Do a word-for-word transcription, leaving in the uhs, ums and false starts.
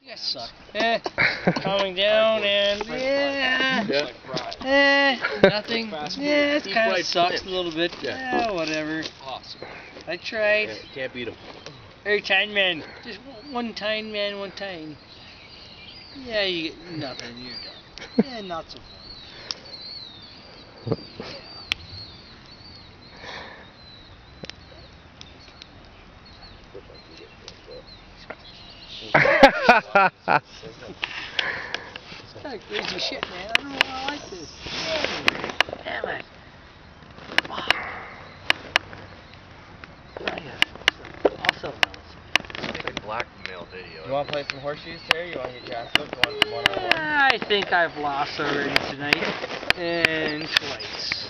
You guys suck. Eh, calming down and yeah, eh, nothing. Yeah, it kind of sucks a little bit. Yeah, whatever. Awesome. I tried. Yeah, can't beat them. Every time, man. Just one time, man. One time. Yeah, you get nothing. You're done. Yeah, not so fun. It's kind of crazy shit, man. I don't know why I like this. Damn it. Also, It's a blackmail video. You want to play some horseshoes, Terry? You want to get your ass whipped one, one on one? I think I've lost already tonight. And twice.